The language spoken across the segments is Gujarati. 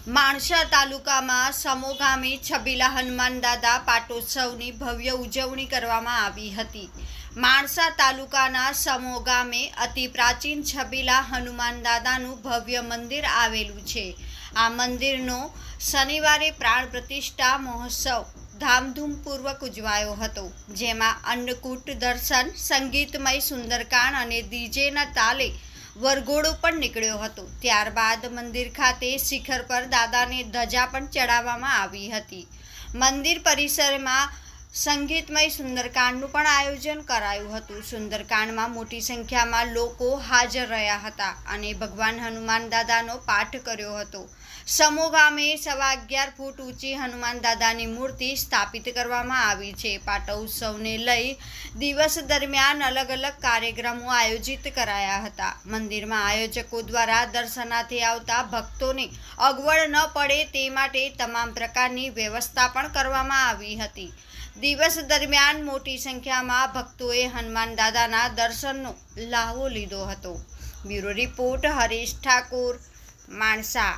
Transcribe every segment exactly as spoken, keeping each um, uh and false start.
माणसा तालुकाમાં સમો ગામે છબીલા હનુમાન દાદા પાટોત્સવની ભવ્ય ઉજવણી કરવામાં આવી હતી। માણસા તાલુકાના સમો ગામે અતિ પ્રાચીન છબીલા હનુમાન દાદાનું ભવ્ય મંદિર આવેલું છે। આ મંદિરનો શનિવારે પ્રાણ પ્રતિષ્ઠા મહોત્સવ ધામધૂમપૂર્વક ઉજવાયો હતો, જેમાં અન્નકૂટ દર્શન, સંગીતમય સુંદરકાંડ અને ડીજેના તાલે વરઘોડો પણ નીકળ્યો હતો। ત્યારબાદ મંદિર ખાતે શિખર પર દાદાને ધજા પણ ચડાવવામાં આવી હતી। મંદિર પરિસરમાં સંગીતમય સુંદરકાંડનું પણ આયોજન કરાયું હતું। સુંદરકાંડમાં મોટી સંખ્યામાં લોકો હાજર રહ્યા હતા અને ભગવાન હનુમાન દાદાનો પાઠ કર્યો હતો। સમો ગામે સવા અગિયાર ફૂટ ઊંચી હનુમાન દાદાની મૂર્તિ સ્થાપિત કરવામાં આવી છે। પાટોત્સવને લઈ દિવસ દરમિયાન અલગ અલગ કાર્યક્રમો આયોજિત કરાયા હતા। મંદિરમાં આયોજકો દ્વારા દર્શનાર્થે આવતા ભક્તોને અગવડ ન પડે તે માટે તમામ પ્રકારની વ્યવસ્થા પણ કરવામાં આવી હતી। દિવસ દરમિયાન મોટી સંખ્યામાં ભક્તોએ હનુમાન દાદાના દર્શનનો લાહવો લીધો હતો। Bureau report, Harish Thakor, Mansa.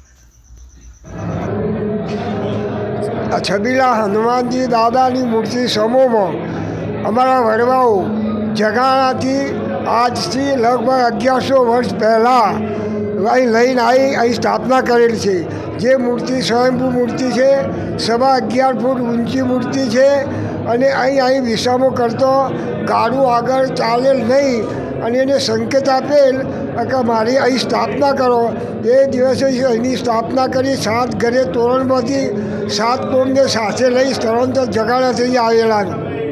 છબીલા હનુમાનજી દાદાની મૂર્તિ સમૂહમાં અમારા વડવાઓ જગાણાથી આજથી લગભગ અગિયારસો વર્ષ પહેલાં અહીં લઈને આવી અહીં સ્થાપના કરેલ છે। જે મૂર્તિ સ્વયંભૂ મૂર્તિ છે, સવા અગિયાર ફૂટ ઊંચી મૂર્તિ છે અને અહીં અહીં વિસામો કરતો ગાડું આગળ ચાલેલ નહીં અને એને સંકેત આપેલ કે મારી અહીં સ્થાપના કરો। એ દિવસે અહીંની સ્થાપના કરી સાત ઘરે તોરણમાંથી સાત કોમને સાથે લઈ સ્થળાંતર જગાડા થઈ આવેલા।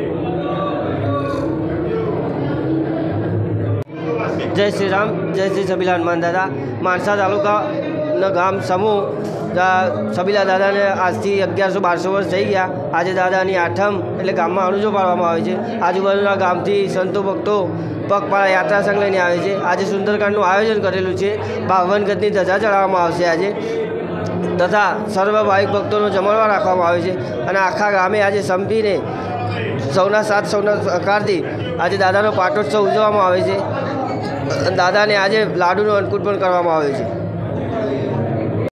जय श्री राम, जय श्री छबीला हनुमान दादा। माणसा तालुका गाम समूह छबीला दादा ने आज थी अगियार सौ बारसो वर्ष थी गया। आज दादानी आठम एटले गाम में अणुजो पाडवामां आवे छे। आजूबाजूना गामथी संतो भक्तो पगपाळा यात्रा संघ लईने आवे छे। आज सुंदरकांडनुं आयोजन करेलुं छे। बावन गजनी धजा चढ़ाववामां आवशे आजे, तथा सर्व भाविक भक्तोनो जमणवार राखवामां आवे छे अने आखा गामे आज संपीने सौना सात सौना सहकारथी आज दादानो पाटोत्सव उजववामां आवे छे। दादा ने आज लाडूनो अन्नकूट पण करवामां आवे छे।